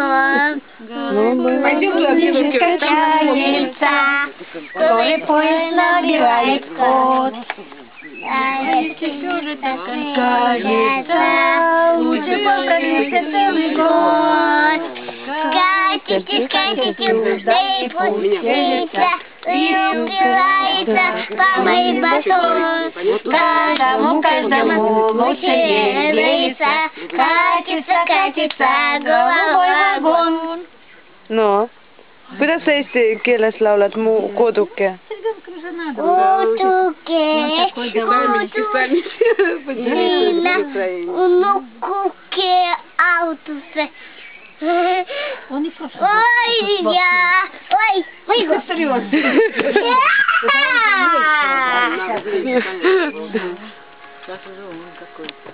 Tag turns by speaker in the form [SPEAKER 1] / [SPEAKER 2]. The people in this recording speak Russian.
[SPEAKER 1] Пойдем туда, где
[SPEAKER 2] качается, скорый поезд набирает ход. Кажется, лучше покатиться целый год. Скатите, скатите, да и пустится, и упирается по моей басон. Каждому лучше греется, катится голубой вагон.
[SPEAKER 3] No. Kuidas sa eesti keeles laulad mu koduke?
[SPEAKER 2] Koduke, внукуке аутусе. Ой, я, ой, господи.